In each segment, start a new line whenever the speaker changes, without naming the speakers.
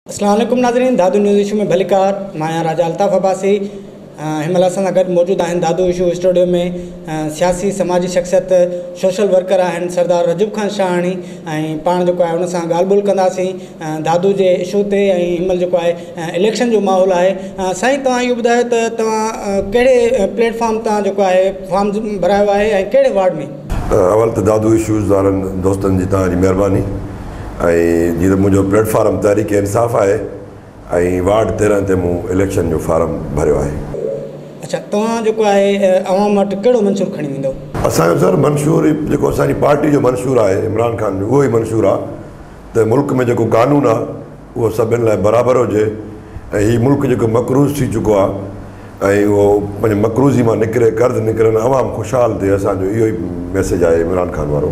अस्सलाम वालेकुम नाज़रीन, दादू न्यूज़ इशू में भलीकार मां राजा अल्ताफ़ अब्बासी हिमल सां गॾु मौजूद आहिनि दादू इशू स्टूडियो में सियासी समाजी शख्सियत सोशल वर्कर आहिनि सरदार रजब खान शाहानी ऐं पाण जेको आहे उन सां ॻाल्हि ॿोल कंदासीं दादू जे इशू ते ऐं हिमल जेको आहे इलेक्शन जो माहौल आहे। साईं तव्हां इहो ॿुधायो त तव्हां कहिड़े प्लेटफॉर्म तां जेको आहे फॉर्म भरायो आहे ऐं कहिड़े वार्ड में?
अवल त दादू इशूज़ वारनि दोस्तनि जी तव्हांजी महिरबानी ऐं जीअं त मुंहिंजो प्लेटफॉर्म तहरीक इंसाफ़ आहे ऐं वार्ड 13 ते मूं इलेक्शन जो फार्म भरियो आहे।
अच्छा, तव्हां जेको आहे अवाम वटि कहिड़ो मंशूर खणी वेंदो?
असांजो सर मंशूर जेको असांजी पार्टी जो मंशूर आहे इमरान ख़ान जो उहो ई मंशूर आहे त मुल्क में जेको कानून आहे उहो सभिनि लाइ बराबरि हुजे ऐं हीउ मुल्क जेको मक़रूज़ थी चुको आहे ऐं उहो पंहिंजे मक़रूज़ी मां निकिरे कर्ज़ निकिरनि अवाम ख़ुशहाल थिए, असांजो इहो ई मैसेज आहे इमरान ख़ान वारो।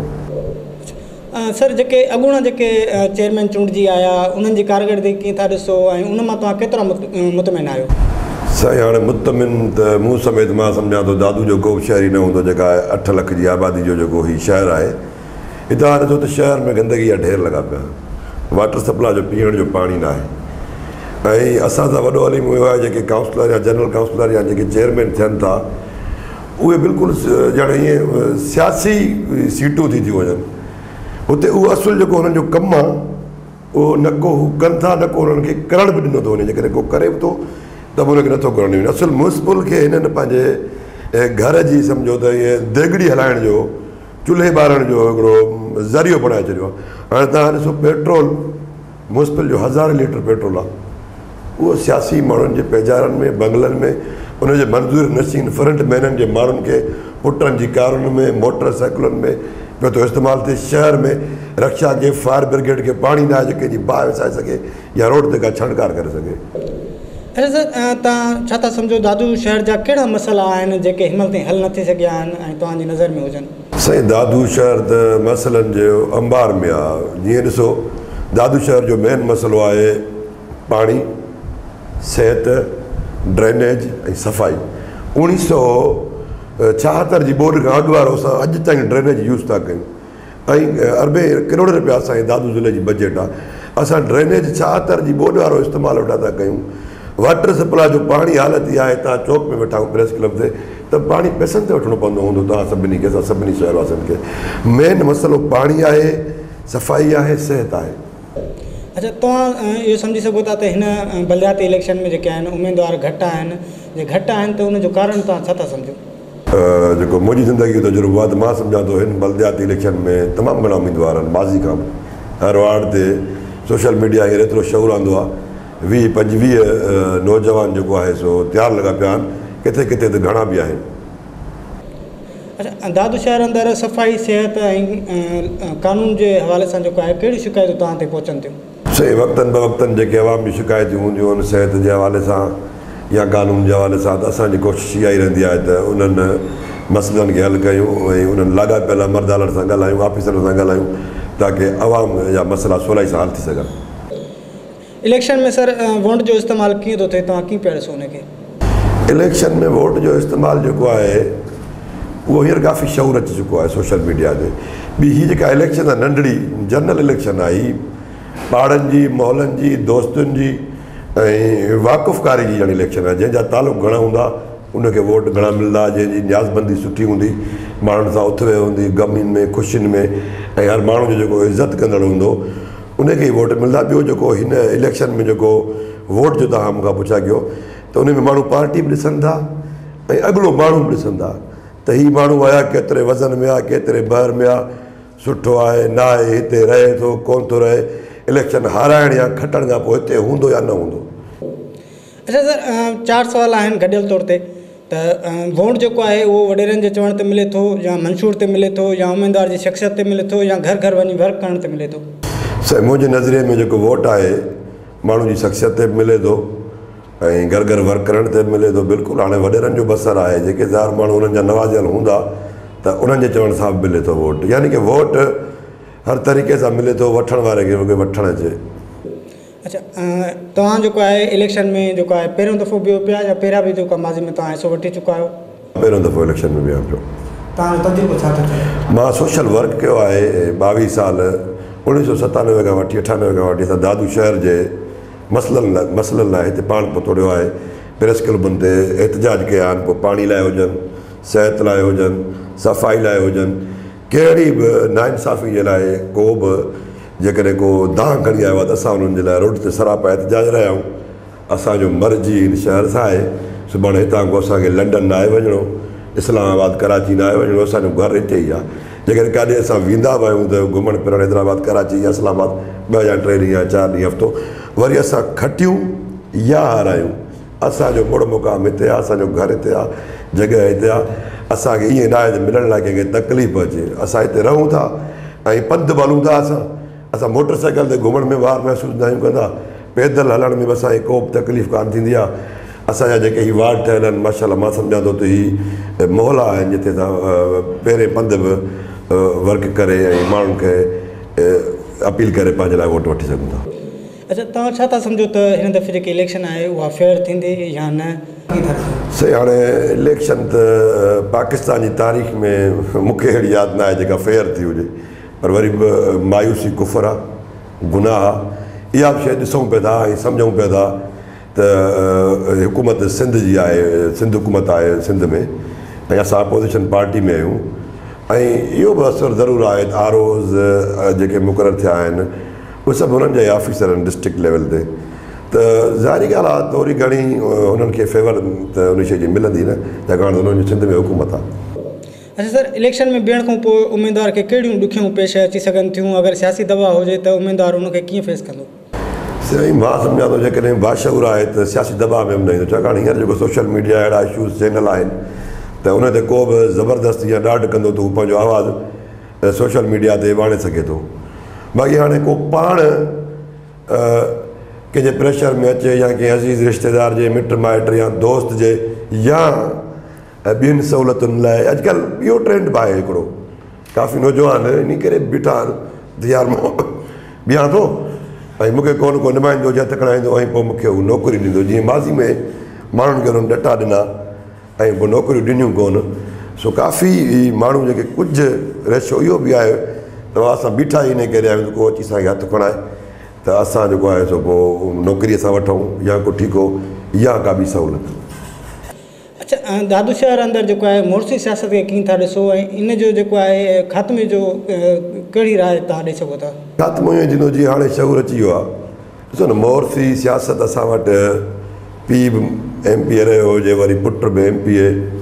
सर, जेके अॻूणा जेके चेयरमैन चूंडिजी आया उन्हनि जी कारकर्दगी कीअं था ॾिसो ऐं उन मां तव्हां केतिरा मुतमिन आहियो?
साईं हाणे मुतमिन त मूं समेत मां सम्झां थो दादू जो को बि शहर ई न हूंदो जेका आहे 8 लख जी आबादी जो जेको हीउ शहर आहे। हितां ॾिसो त शहर में गंदगी जा ढेर लॻा पिया, वाटर सप्लाई जो पीअण जो पाणी न आहे ऐं असां सां वॾो हलीम इहो आहे जेके काउंसलर या जनरल काउंसलर या जेके चेयरमैन थियनि था उहे बिल्कुलु ॼण ईअं सियासी सीटूं थी थियूं वञनि। हुते उहो असुलु जेको हुननि जो कमु आहे उहो न को हू कनि था, न को हुननि खे करण बि ॾिनो थो वञे, जेकॾहिं को करे बि थो त बि हुनखे नथो करणु वञे। असुलु म्यूनिसिपल खे हिननि पंहिंजे घर जी सम्झो त इहे देगड़ी हलाइण जो, चुल्हे ॿारण जो हिकिड़ो ज़रियो बणाए छॾियो आहे। हाणे तव्हां ॾिसो पेट्रोल म्यूनिसिपल जो 1000 लीटर पेट्रोल आहे, उहो सियासी माण्हुनि जे पेजारनि में बंगलनि में उनजे मंज़ूर नशीन फ्रंट मैननि जे माण्हुनि खे पुटनि जी कारुनि में मोटर साइकिलुनि में पियो थो इस्तेमालु थिए। शहर में रक्षा खे फायर ब्रिगेड खे पाणी न आहे जेके जी बाहि विसाए सघे या रोड ते का छणकार करे सघे।
अच्छा सर, तव्हां छा था सम्झो दादू शहर जा कहिड़ा मसइला आहिनि जेके हिमल ताईं हल न थी सघिया आहिनि ऐं तव्हांजी नज़र में हुजनि?
साईं दादू शहर त मसइलनि जो अंबार में आहे। जीअं ॾिसो दादू शहर जो मेन मसइलो आहे पाणी, सिहत, ड्रेनेज ऐं सफ़ाई। 1976 जी बोर्ड खां अॻु वारो असां अॼु ताईं ड्रेनेज यूज़ था कयूं ऐं अरबे करोड़ रुपया असांजे दादू ज़िले जी बजट आहे। असां ड्रेनेज 76 जी बोर्ड वारो इस्तेमालु वेठा था कयूं। वाटर सप्लाई जो पाणी हालत इहा आहे, तव्हां चौक में वेठा आहियूं प्रेस क्लब ते त पाणी पैसनि ते वठिणो पवंदो हूंदो तव्हां सभिनी खे, असां सभिनी शहरवासियुनि खे। मेन मसइलो पाणी आहे, सफ़ाई आहे, सिहत आहे।
अच्छा, तव्हां इहो सम्झी सघो था त हिन बलदियाती इलेक्शन में जेके आहिनि उमेदवार घटि आहिनि, जे घटि आहिनि त उनजो कारण तव्हां छा था सम्झो?
जेको मुंहिंजी ज़िंदगी जो तजुर्बो आहे त मां सम्झां थो हिन बलदियाती इलेक्शन में तमामु घणा उमेदवार आहिनि। माज़ी खां हर वार्ड ते सोशल मीडिया हींअर एतिरो शौर आंदो आहे, 20-25 नौजवान जेको आहे सो तयारु लॻा पिया आहिनि, किथे किथे त घणा बि आहिनि।
अच्छा, दादू शहर अंदरि सफ़ाई, सिहत ऐं कानून जे हवाले सां जेको आहे कहिड़ी शिकायतूं तव्हां ते पहुचनि थियूं?
सही वक़्तनि ब वक़्तनि जेके अवाम जी शिकायतूं हूंदियूं आहिनि सिहत जे हवाले सां या कानून जे हवाले सां, त असांजी कोशिशि इहा ई रहंदी आहे त उन्हनि मसइलनि खे हल कयूं ऐं उन्हनि लाॻापियल मर्दालनि सां ॻाल्हायूं, ऑफिसरनि सां ॻाल्हायूं ताकी अवाम जा मसइला सवलाई सां हल थी सघनि। इलेक्शन
में सर वोट जो इस्तेमालु कीअं थो थिए, तव्हां कीअं पिया ॾिसो उनखे?
इलेक्शन में वोट जो इस्तेमालु जेको आहे उहो हींअर काफ़ी शौर अची चुको आहे सोशल मीडिया ते। ॿी हीअ जेका इलेक्शन आहे नंढड़ी जनरल इलेक्शन आहे, हीअ ॿारनि जी, मोहलनि जी, दोस्तनि जी ऐं वाक़ुफ़कारी जी ॼण इलेक्शन आहे। जंहिंजा तालुक घणा हूंदा उनखे वोट घणा मिलंदा, जंहिंजी न्याज़बंदी सुठी हूंदी, माण्हुनि सां उथवे हूंदी, ग़मियुनि में ख़ुशियुनि में ऐं हर माण्हू जो जेको इज़त कंदड़ हूंदो उनखे ई वोट मिलंदा। ॿियो जेको हिन इलेक्शन में जेको वोट जो तव्हां मूंखां पुछा कयो त उन में माण्हू पार्टी बि ॾिसनि था ऐं अॻिलो माण्हू बि ॾिसनि था त हीअ माण्हू आया केतिरे वज़न में आहे, केतिरे ॿाहिरि में आहे, सुठो आहे न आहे, हिते रहे थो कोन थो रहे, इलेक्शन हाराइण या खटण खां पोइ हिते हूंदो या न हूंदो।
अच्छा सर, 4 सवाल आहिनि गॾियल तौर ते त वोट जेको आहे उहो वॾेरनि जे चवण ते मिले थो या मंशूर ते मिले थो या उमेदवार जी शख़्सियत ते मिले थो या घर घर वञी वर्क करण ते मिले थो?
साईं मुंहिंजे नज़रिए में जेको वोट आहे माण्हू जी शख़्सियत ते मिले थो ऐं घर घर वर्क करण ते मिले थो। बिल्कुलु हाणे वॾेरनि जो बसरु आहे, जेके ज़ार माण्हू उन्हनि जा नवाज़ियल हूंदा त उन्हनि जे चवण सां बि मिले थो वोट, यानी कि वोट हर तरीक़े सां मिले थो, वठण वारे खे वठणु अचे।
अच्छा, तव्हां जेको आहे इलेक्शन में जेको आहे पहिरियों दफ़ो बिहो पिया या पहिरियां बि जेको माज़ी में तव्हां हिसो वठी चुका आहियो?
पहिरियों दफ़ो इलेक्शन में बिहा पियो।
तव्हांजो तजुर्बो छा थो चए?
मां सोशल वर्क कयो आहे 22 साल, 1997 खां वठी 98 खां वठी असां दादू शहर जे मसइलनि लाइ हिते पाण पतोड़ियो आहे। प्रेस क्लबनि ते एहतजाज कया आहिनि, पोइ पाणी लाइ हुजनि, सिहत लाइ हुजनि, सफ़ाई लाइ हुजनि, कहिड़ी बि नाइंसाफ़ी जे लाइ को बि जेकॾहिं को दांह खणी आयो आहे त असां उन्हनि जे लाइ रोड ते सरापा एहतजाज रहिया आहियूं। असांजो मर्ज़ी हिन शहर सां आहे, सुभाणे हितां खां असांखे लंडन न आहे वञिणो, इस्लामाबाद कराची न आहे वञिणो, असांजो घरु हिते ई आहे। जेकॾहिं काॾे असां वेंदा बि आहियूं त घुमणु फिरणु हैदराबाद कराची या इस्लामाबाद 2 या 3 ॾींहं या 4 ॾींहं हफ़्तो, वरी असां खटियूं या हारायूं। असांजो मुड़ मुक़ाम हिते आहे, असांजो घरु हिते आहे, जॻह हिते आहे। असांखे ईअं न आहे त मिलण लाइ कंहिंखे तकलीफ़ अचे, असां हिते रहूं था ऐं पंधु बि हलूं था। असां मोटर साइकिल ते घुमण में वार महसूसु न आहियूं कंदा, पैदल हलण में बि असांखे को बि तकलीफ़ कोन थींदी आहे। असांजा जेके हीअ वार्ड ठहियल आहिनि, माशाल्लाह मां सम्झां थो त हीअ मोहल्ला आहिनि जिते असां पहिरें पंधु बि वर्क करे ऐं माण्हुनि खे अपील करे पंहिंजे लाइ वोट वठी सघूं था।
अच्छा, तव्हां छा था सम्झो त हिन दफ़े जेकी इलेक्शन आहे उहा फेयर थींदी या न?
सही, हाणे इलेक्शन त पाकिस्तान जी तारीख़ में मूंखे अहिड़ी यादि न आहे जेका फेयर थी हुजे, पर वरी बि मायूसी कुफर आहे, गुनाह आहे। इहा बि शइ ॾिसूं पिया था ऐं सम्झूं पिया था त हुकूमत सिंध जी आहे, सिंध हुकूमत आहे सिंध में, ऐं असां अपोज़िशन पार्टी में आहियूं। ऐं इहो बि असरु ज़रूरु आहे त आरओज़ जेके मुक़ररु थिया आहिनि उहे सभु हुननि जा ई ऑफिसर आहिनि डिस्ट्रिक्ट लेवल ते, त ज़ाहिरी ॻाल्हि आहे थोरी घणी हुननि खे फेवर त उन शइ जी मिलंदी न, छाकाणि त हुननि जी सिंध में हुकूमत आहे।
अच्छा सर, इलेक्शन में बीहण खां पोइ उमेदवार खे कहिड़ियूं ॾुखियूं पेश अची सघनि थियूं? अगरि सियासी दबाव हुजे त उमेदवार उनखे कीअं फेस कंदो?
साईं, मां सम्झां थो जेकॾहिं बाशऊर आहे त सियासी दबाव में बि न ईंदो, छाकाणि हींअर जेको सोशल मीडिया अहिड़ा इशूज़ चैनल आहिनि त उन ते को बि ज़बरदस्ती या ॾाढ कंदो त हू पंहिंजो आवाज़ु सोशल मीडिया ते वाणे सघे थो। बाक़ी हाणे को पाण कंहिंजे प्रेशर में अचे या कंहिं अज़ीज़ रिश्तेदार जे मिट माइट या दोस्त जे या ॿियनि सहूलियतुनि लाइ अॼुकल्ह इहो ट्रेंड बि आहे हिकिड़ो, काफ़ी नौजवान इन करे बीठा आहिनि यार मां बीहां थो ऐं मूंखे को नुमाइंदो या तकड़ाईंदो ऐं पोइ मूंखे हू नौकरी ॾींदो। जीअं माज़ी में माण्हुनि खे हुननि ॾटा ॾिना ऐं पोइ नौकरियूं ॾिनियूं कोन। सो काफ़ी माण्हू जेके कुझु रेशो इहो बि आहे त असां बीठा ई इन करे आहियूं, को अची असांखे हथु खणाए त असां जेको आहे सो पोइ नौकरी असां वठूं या को ठीकु या का बि सहूलियत।
अच्छा, दादू शहर अंदरि जेको आहे मोर्सी सियासत खे कीअं था ॾिसो ऐं इन जो जेको आहे ख़ात्मे जो कहिड़ी राय तव्हां ॾेई सघो था?
ख़ात्मो ईअं थींदो जीअं हाणे शहर अची वियो आहे। ॾिसो न, मोर्सी सियासत असां वटि पीउ बि MP रहियो हुजे, वरी पुट बि MP,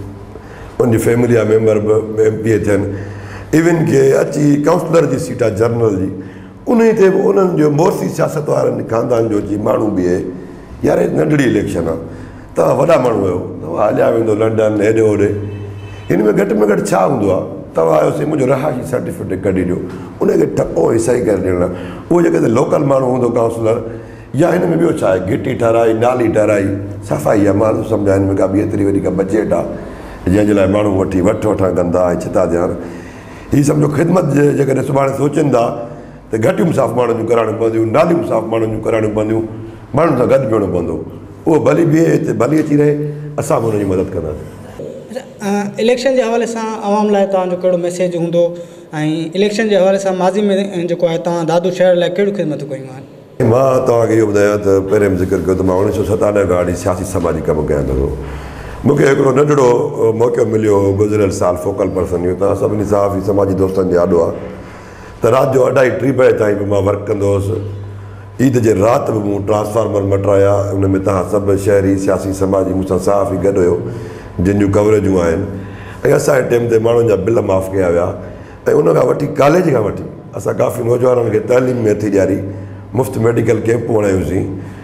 उनजी फैमिली जा मेंबर बि MP थियनि, इवन के अची काउंसलर जी सीट आहे जनरल जी, उन ते बि उन्हनि जो मोर्सी सियासत वारनि ख़ानदान जो जीअं माण्हू बि आहे। यार नंढड़ी इलेक्शन आहे, तव्हां वॾा माण्हू आहियो, तव्हां हलिया वेंदो लंडन हेॾे होॾे, हिन में घटि में घटि छा हूंदो आहे? तव्हां आयोसीं मुंहिंजो रहायशी सर्टिफिकेट कढी ॾियो, उनखे ठपो ऐं सही करे ॾियणु। उहो जेके लोकल माण्हू हूंदो काउंसलर, या हिन में ॿियो छा आहे, गिटी ठहिराई, नाली ठहिराई, सफ़ाई आहे, मां सम्झा हिन में का बि एतिरी वॾी का बजट आहे जंहिंजे लाइ माण्हू वठण कंदा ऐं छिता ध्यानु। हीअ सम्झो ख़िदमत जेकॾहिं सुभाणे सोचनि था त घटियूं साफ़ माण्हुनि जूं कराइणियूं पवंदियूं, नालियूं साफ़ माण्हुनि जूं कराइणियूं पवंदियूं, माण्हुनि सां गॾु बीहणो पवंदो। उहो भली बीहे हिते, भली अची रहे, असां बि हुनजी मदद कंदासीं।
अच्छा, इलेक्शन जे हवाले सां आवाम लाइ तव्हांजो कहिड़ो मैसेज हूंदो ऐं इलेक्शन जे हवाले सां माज़ी में जेको आहे तव्हां दादू शहर लाइ कहिड़ियूं ख़िदमतूं कयूं आहिनि?
मां तव्हांखे इहो ॿुधायां त पहिरें बि ज़िक्र कयो त मां 1997 खां सियासी समाजी कमु कयां थो। मूंखे हिकिड़ो नंढिड़ो मौक़ो मिलियो गुज़िरियल साल फोकल पर्सन, इहो तव्हां सभिनी सहाफ़ी समाजी दोस्तनि जो आॾो आहे त राति जो 2:30-3 बजे ताईं बि मां वर्क कंदो हुउसि। ईद जे राति बि मूं ट्रांसफार्मर मटाया, उन में तव्हां सभु शहरी सियासी समाजी मूंसां सहाफ़ी गॾु हुयो जिन जूं कवरेजूं आहिनि, ऐं असांजे टाइम ते माण्हुनि जा बिल माफ़ कया विया। ऐं उन खां वठी कॉलेज खां वठी असां काफ़ी नौजवाननि खे तइलीम में हथी ॾियारी, मुफ़्त मेडिकल कैंपूं हणायूंसीं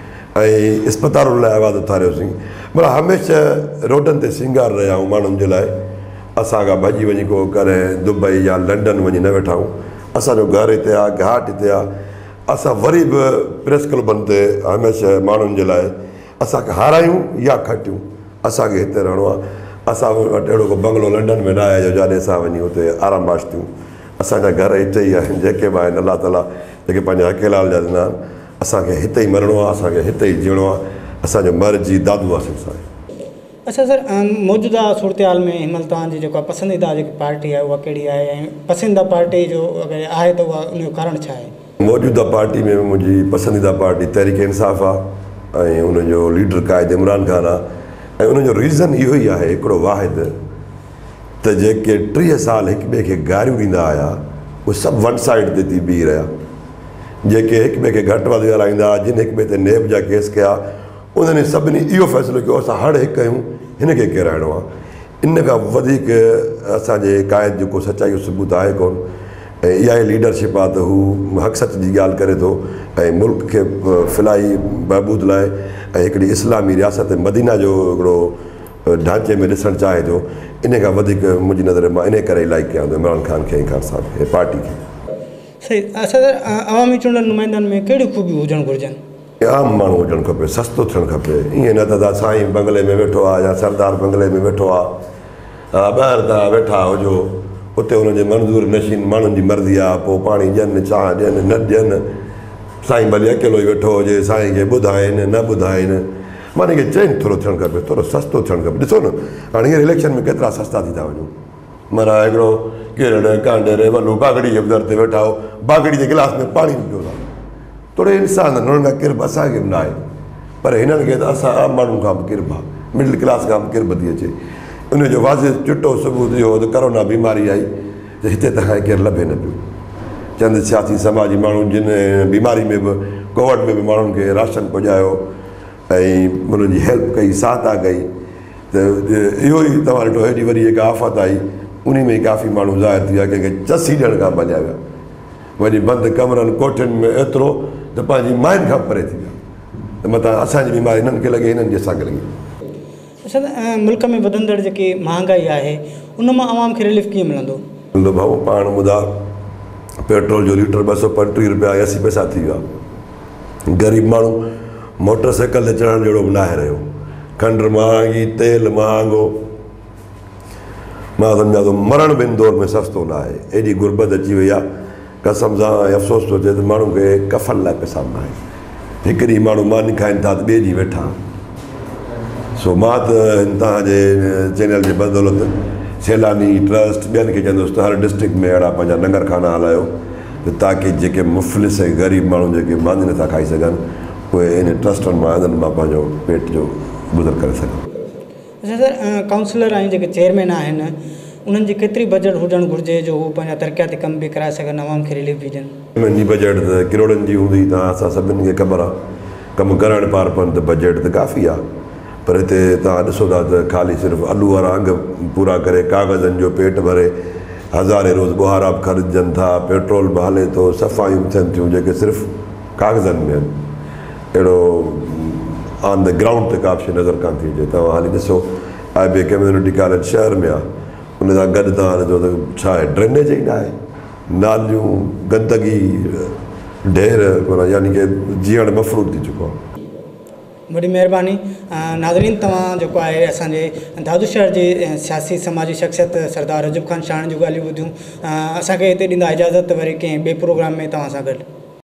ऐं इस्पतालुनि लाइ आवाज़ु उथारियोसीं। पर हमेशह रोडनि ते सिंगार रहिया आहियूं माण्हुनि जे लाइ। असांखां भॼी वञी को करे दुबई या लंडन वञी न वेठा आहियूं, असांजो घरु हिते आहे, घाट हिते आहे। असां वरी बि प्रेस क्लबनि ते हमेशह माण्हुनि जे लाइ असांखे हारायूं या खटियूं, असांखे हिते रहणो आहे। असां वटि अहिड़ो को बंगलो लंडन में न आहे जो जाॾे असां वञी हुते आरामबाश थियूं। असांजा घर हिते ई आहिनि, जेके बि आहिनि अलाह ताला जेके पंहिंजा अकेलाल जा ॾिना आहिनि। असांखे हिते ई मरणो आहे, असांखे हिते ई जीअणो आहे, असांजो मर्ज़ी दादू आसिम सां आहे।
अच्छा सर, मौजूदा सूरत हाल में हिनमहिल तव्हांजी जेका पसंदीदा जेकी पार्टी आहे उहा कहिड़ी आहे ऐं पसंदीदा पार्टी जो अगरि आहे त उहा उनजो कारण छा आहे?
मौजूदा पार्टी में मुंहिंजी पसंदीदा पार्टी तहरीक इंसाफ़ आहे ऐं उनजो लीडर क़ाइद इमरान ख़ान आहे ऐं उनजो रीज़न इहो ई आहे हिकिड़ो वाहिद त जेके 30 साल हिक ॿिए खे गारियूं ॾींदा आया उहे सभु वन साइड ते थी बीह रहिया। जेके हिक ॿिए खे घटि वधि ॻाल्हाईंदा, जिन हिक ॿिए ते नेब जा केस कया, उन्हनि सभिनी इहो फ़ैसिलो कयो असां हर हिकु कयूं, हिन खे किराइणो आहे। इन खां वधीक असांजे क़ाइद जेको सचाई जो सबूत आहे कोन। ऐं इहा ई लीडरशिप आहे त हू हक़ सच जी ॻाल्हि करे थो ऐं मुल्क खे फिलाई बहबूद लाइ ऐं हिकिड़ी इस्लामी रियासत मदीना जो हिकिड़ो ढांचे में ॾिसणु चाहे थो। इन खां वधीक मुंहिंजी नज़र मां इन करे लाइक कयां थो इमरान ख़ान खे ऐं ख़ान साहब खे, पार्टी खे।
सही। सदर, अवामी चूंडल नुमाइंदनि में कहिड़ियूं खूबियूं हुजणु घुरिजनि?
आम माण्हू हुजणु खपे, सस्तो थियणु खपे। ईअं न त साईं बंगले में वेठो आहे या सरदार बंगले में वेठो आहे, ॿाहिरि तव्हां वेठा हुजो, उते हुनजे मंज़ूर नशीन माण्हुनि जी मर्ज़ी आहे, पोइ पाणी ॾियनि चांहि ॾियनि न ॾियनि, साईं भले अकेलो ई वेठो हुजे, साईं खे ॿुधाइनि न ॿुधाइनि। माने खे चेंज थोरो थियणु खपे, थोरो सस्तो थियणु खपे। ॾिसो न हाणे हींअर इलेक्शन में केतिरा सस्ता थी था वञूं। माना हिकिड़ो केरड़ कांडेर वॾो बागड़ी जे दर ते वेठा हो, बागड़ी जे गिलास में पाणी पियो था। थोरो इंसान हुननि खां किरब असांखे बि न आहे, पर हिननि खे त असां आम माण्हुनि खां बि किरब आहे, मिडिल क्लास खां बि किरब थी अचे। उनजो वाज़े चिटो सबूत इहो त करोना बीमारी आई त हिते तव्हांखे केरु लभे न पियो। चंद सियासी समाजी माण्हू जिन बीमारी में बि कोविड में बि माण्हुनि खे राशन पुॼायो ऐं उन्हनि जी हेल्प कई, सहायता कई, त इहो ई तव्हां ॾिठो हेॾी वॾी जेका आफ़त आई उन में ई काफ़ी माण्हू ज़ाहिर थी विया, कंहिंखे चसी ॾियण खां भॼा विया, वरी बंदि कमरनि कोठियुनि में एतिरो त पंहिंजी माइनि खां परे थी विया। त मथां असांजी बीमारी हिननि खे लॻे, हिननि जी असांखे लॻे।
अच्छा, मुल्क में वधंदड़ जेकी महांगाई आहे उन मां आवाम खे रिलीफ कीअं मिलंदो?
भाऊ पाण ॿुधा, पेट्रोल जो लीटर 235 रुपया 80 पैसा थी विया। ग़रीब माण्हू मोटर साइकिल ते चढ़ण जहिड़ो बि न आहे रहियो। खंडु महांगी, तेल महांगो, मां सम्झां थो मरण बि इन दौर में सस्तो न आहे। एॾी गुरबत अची वई आहे, कसम सां अफ़सोस थो थिए त माण्हू खे कफ़न लाइ पैसा न आहे। हिकु ॾींहुं माण्हू मानी खाइनि था त ॿिए ॾींहुं वेठा। सो मां त तव्हांजे चैनल जे बदौलत सैलानी ट्रस्ट ॿियनि खे चवंदुसि त हर डिस्ट्रिक्ट में अहिड़ा पंहिंजा लंगर खाना हलायो, त ताकी जेके मुफ़लिस ऐं ग़रीब माण्हू जेके मानी नथा खाई सघनि उहे इन ट्रस्टनि मां इन्हनि मां पंहिंजो पेट जो गुज़र करे सघनि।
अच्छा सर, काउंसलर ऐं जेके चेयरमैन आहिनि उन्हनि जी केतिरी बजट हुजणु घुरिजे जो हू पंहिंजा तरक़ियाती कम बि कराए सघनि, आवाम खे रिलीफ ॾिजनि? मुंहिंजी
बजट त किरोड़नि जी हूंदी, तव्हां असां सभिनी खे ख़बर आहे। कमु करणु पारपनि त बजट त काफ़ी आहे, पर हिते तव्हां ॾिसो था त ख़ाली सिर्फ़ु आलू वारा अंग पूरा करे, कागज़नि जो पेट भरे, हज़ारे रोज़ ॿुहारा बि ख़रीदजनि था, पेट्रोल बि हले थो, सफ़ाइयूं थियनि थियूं जेके सिर्फ़ु कागज़नि में आहिनि। अहिड़ो ऑन द ग्राउंड ते का बि शइ नज़र कान थी अचे। तव्हां हाली ॾिसो IB कम्यूनिटी कॉलेज शहर में आहे, उन सां गॾु तव्हां ॾिसो त छा आहे, ड्रेनेज ई न आहे, नालियूं, गंदगी, ढेर, यानी कि जीअण मफ़रूज़ थी चुको आहे।
वॾी महिरबानी। नाज़रीन, तव्हां जेको आहे असांजे दादू शहर जी सियासी समाजी शख़्सियत सरदार रजब ख़ान शाहणी जूं ॻाल्हियूं ॿुधियूं। असांखे हिते ॾींदा इजाज़त, वरी कंहिं ॿिए प्रोग्राम में तव्हां सां गॾु।